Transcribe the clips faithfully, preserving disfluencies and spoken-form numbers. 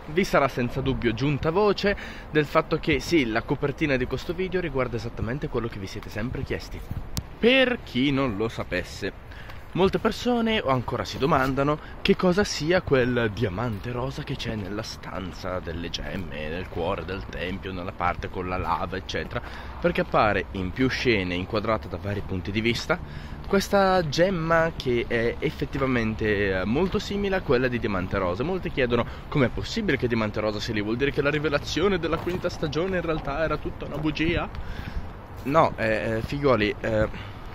vi sarà senza dubbio giunta voce del fatto che sì, la copertina di questo video riguarda esattamente quello che vi siete sempre chiesti. Per chi non lo sapesse, molte persone ancora si domandano che cosa sia quel diamante rosa che c'è nella stanza delle gemme, nel cuore del tempio, nella parte con la lava, eccetera, perché appare in più scene, inquadrata da vari punti di vista, questa gemma che è effettivamente molto simile a quella di Diamante Rosa. Molti chiedono com'è possibile che Diamante Rosa sia lì, vuol dire che la rivelazione della quinta stagione in realtà era tutta una bugia? No, eh, figliuoli, eh,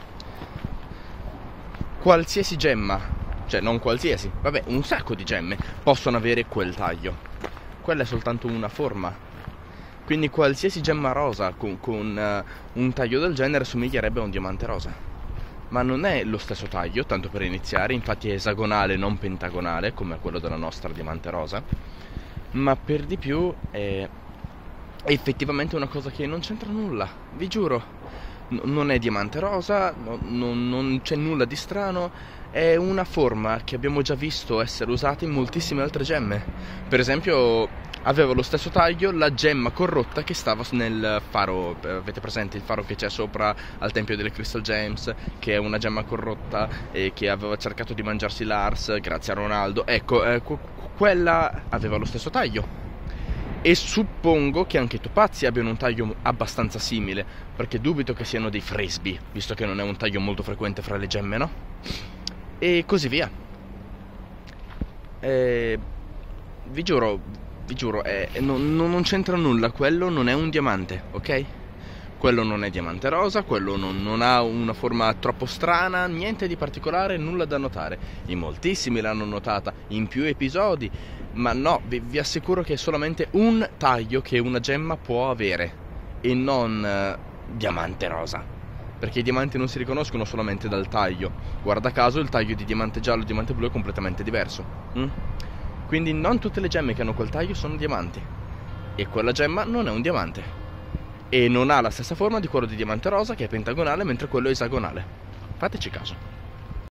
qualsiasi gemma, cioè non qualsiasi, vabbè, un sacco di gemme possono avere quel taglio. Quella è soltanto una forma. Quindi qualsiasi gemma rosa con, con uh, un taglio del genere somiglierebbe a un diamante rosa. Ma non è lo stesso taglio, tanto per iniziare, infatti è esagonale, non pentagonale, come quello della nostra diamante rosa. Ma per di più è, è effettivamente una cosa che non c'entra nulla, vi giuro. N- non è diamante rosa, no, non, non c'è nulla di strano, è una forma che abbiamo già visto essere usata in moltissime altre gemme. Per esempio, aveva lo stesso taglio la gemma corrotta che stava nel faro, avete presente il faro che c'è sopra al tempio delle Crystal Gems, che è una gemma corrotta e che aveva cercato di mangiarsi Lars grazie a Ronaldo. Ecco, eh, quella aveva lo stesso taglio. E suppongo che anche i topazi abbiano un taglio abbastanza simile, perché dubito che siano dei frisbee, visto che non è un taglio molto frequente fra le gemme, no? E così via. E... vi giuro, vi giuro, eh, non, non c'entra nulla, quello non è un diamante, ok? Quello non è diamante rosa, quello non, non ha una forma troppo strana, niente di particolare, nulla da notare. In moltissimi l'hanno notata, in più episodi, ma no, vi, vi assicuro che è solamente un taglio che una gemma può avere, e non eh, diamante rosa. Perché i diamanti non si riconoscono solamente dal taglio. Guarda caso il taglio di diamante giallo e diamante blu è completamente diverso. Mm? Quindi non tutte le gemme che hanno quel taglio sono diamanti. E quella gemma non è un diamante. E non ha la stessa forma di quello di diamante rosa, che è pentagonale, mentre quello è esagonale. Fateci caso.